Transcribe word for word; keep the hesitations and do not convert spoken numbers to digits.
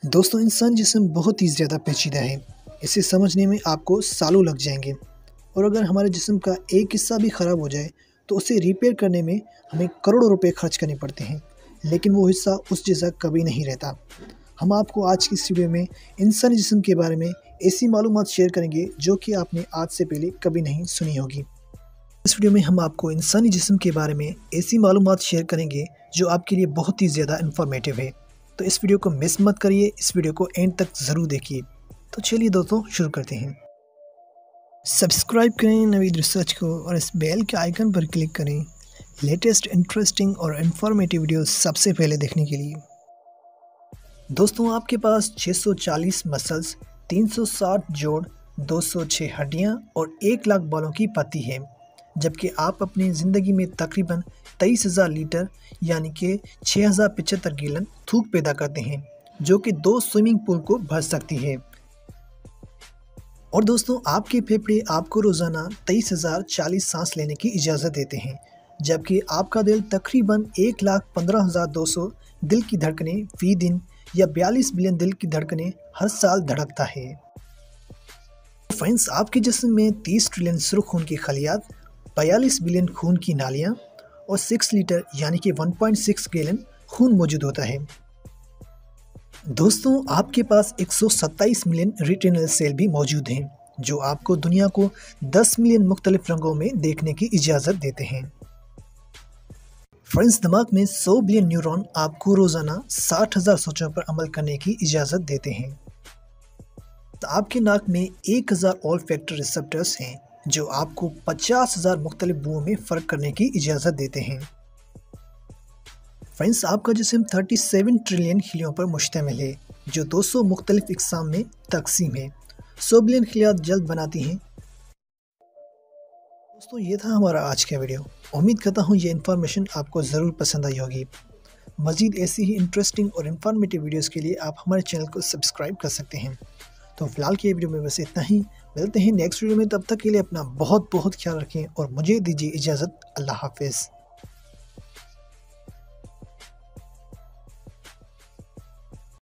दोस्तों, इंसान जिस्म बहुत ही ज़्यादा पेचीदा है। इसे समझने में आपको सालों लग जाएंगे और अगर हमारे जिस्म का एक हिस्सा भी ख़राब हो जाए तो उसे रिपेयर करने में हमें करोड़ों रुपए खर्च करने पड़ते हैं, लेकिन वो हिस्सा उस जैसा कभी नहीं रहता। हम आपको आज की इस वीडियो में इंसानी जिस्म के बारे में ऐसी मालूमात शेयर करेंगे जो कि आपने आज से पहले कभी नहीं सुनी होगी। इस वीडियो में हम आपको इंसानी जिस्म के बारे में ऐसी मालूमात शेयर करेंगे जो आपके लिए बहुत ही ज़्यादा इन्फॉर्मेटिव है। तो इस वीडियो को मिस मत करिए, इस वीडियो को एंड तक ज़रूर देखिए। तो चलिए दोस्तों, शुरू करते हैं। सब्सक्राइब करें नवीद रिसर्च को और इस बेल के आइकन पर क्लिक करें लेटेस्ट इंटरेस्टिंग और इन्फॉर्मेटिव वीडियो सबसे पहले देखने के लिए। दोस्तों, आपके पास छह सौ चालीस मसल्स, तीन सौ साठ जोड़, दो सौ छह हड्डियाँ और एक लाख बालों की पत्ती है, जबकि आप अपनी ज़िंदगी में तकरीबन तेईस हज़ार लीटर यानी कि छः हज़ार पचहत्तर गैलन थूक पैदा करते हैं, जो कि दो स्विमिंग पूल को भर सकती है। और दोस्तों, आपके फेफड़े आपको रोज़ाना तेईस हज़ार चालीस सांस लेने की इजाज़त देते हैं, जबकि आपका दिल तकरीबन एक लाख पंद्रह हज़ार दो सौ दिल की धड़कनें फी दिन या बयालीस बिलियन दिल की धड़कनें हर साल धड़कता है। फ्रेंड्स, आपके जिस्म में तीस ट्रिलियन सुर्ख खून की खलियात, बयालीस बिलियन खून की नालियाँ और छह लीटर यानी कि एक पॉइंट छह गैलन खून मौजूद होता है। दोस्तों, आपके पास एक सौ सत्ताईस मिलियन रेटिनल सेल भी मौजूद हैं, जो आपको दुनिया को दस मिलियन मुख्तलिफ रंगों में देखने की इजाज़त देते हैं। फ्रेंड्स, दिमाग में सौ बिलियन न्यूरॉन आपको रोज़ाना साठ हज़ार सोचों पर अमल करने की इजाज़त देते हैं। तो आपके नाक में एक हज़ार ऑल फैक्टर रिसेप्टर्स हैं, जो आपको पचास हज़ार मुख्तलिफ बुओं में फ़र्क करने की इजाज़त देते हैं। फ्रेंड्स, आपका जिस्म सैंतीस ट्रिलियन खिलियों पर मुश्तमिल है, जो दो सौ मुख्तलिफ इक़साम में तकसीम है। सौ बिलियन खिलियात जल्द बनाती हैं। दोस्तों, ये था हमारा आज का वीडियो। उम्मीद करता हूँ ये इन्फॉर्मेशन आपको ज़रूर पसंद आई होगी। मज़ीद ऐसी ही इंटरेस्टिंग और इन्फॉर्मेटिव वीडियोज़ के लिए आप हमारे चैनल को सब्सक्राइब कर सकते हैं। तो फिलहाल की वीडियो में बस इतना ही। मिलते हैं नेक्स्ट वीडियो में, तब तक के लिए अपना बहुत बहुत ख्याल रखें और मुझे दीजिए इजाज़त। अल्लाह हाफ़िज़।